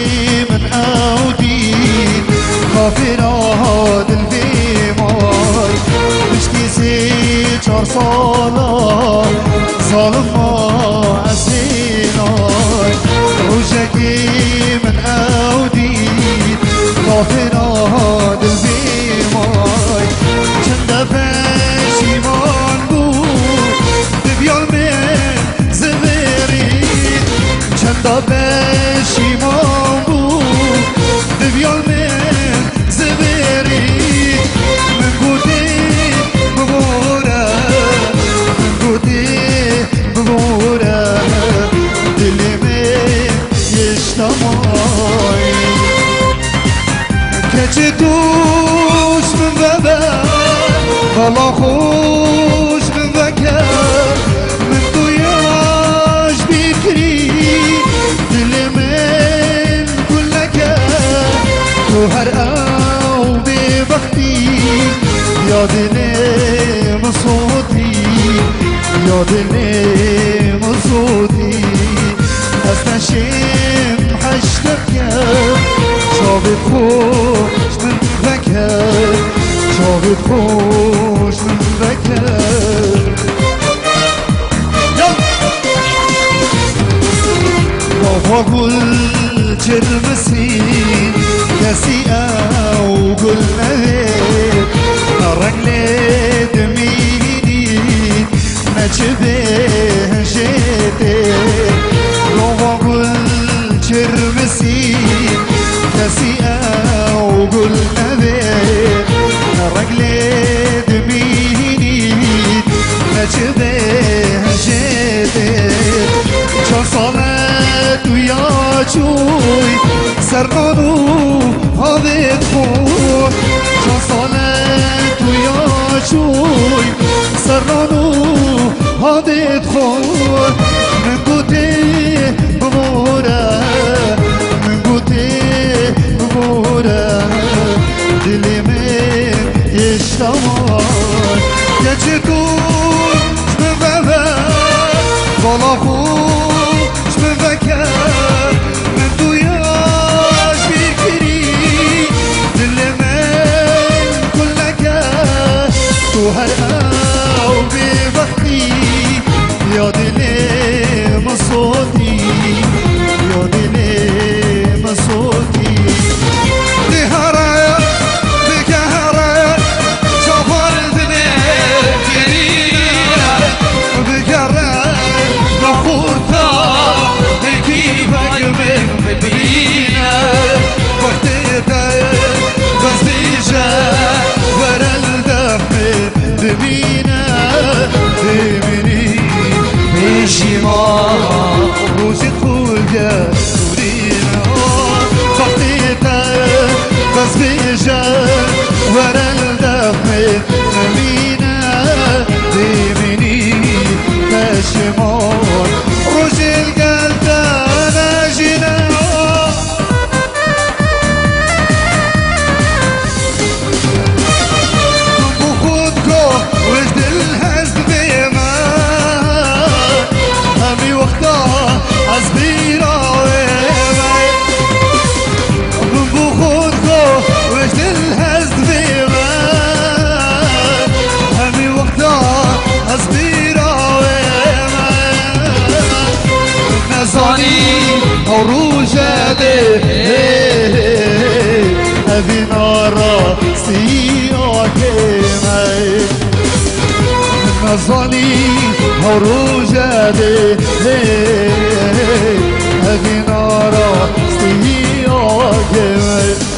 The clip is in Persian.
من أودين غافر هاد الفيماي مشتي سيجار صالة ظالم ما أسيناي رجاكي من أودين غافر هاد الفيماي چند پشیمان بود دبیال من زبرید چند پشیمان بود دبیال من زبرید من گوده ببوره من گوده ببوره دلی من یشتمای کچه دوش من ببر بالا خوش من بکر من دویاش بیکری دل من گل نکر تو هر او ببختی یاد نمسودی یاد نمسودی از نشم حشتم کرد شابت خوش من بکر شابت خوش من بکر بابا گل چرمسین کسی او گل نهید نرنگ لدمینید نچه بهشته بابا گل چرمسین کسی او گل نهید رجل دمینید نچه بهجتید چون صالت ویا چوی سرقانو هادت خون چون صالت ویا چوی سرقانو هادت خون من گوته بموره من گوته بموره دلی من یشتمای گچه دوش من ببر بالا خوش من بکر من دویاش بیکری دل من کل نکر تو هر او ببختی یاد نمسودی یاد نمسودی دهاره روزی خولگه سورینا وقتیتا بس بیجا ورل دفت نمینا دیمینی پشمان روزی الگلتا نجینا بخود کو وجد الهزد بیما همی وقتا از بیراوی من بو خود کو وجد الهزد بیما همی وقتا از بیراوی نزانی روجده هذی نارا سیاکه نزانی روجده هذی نارا سیاکه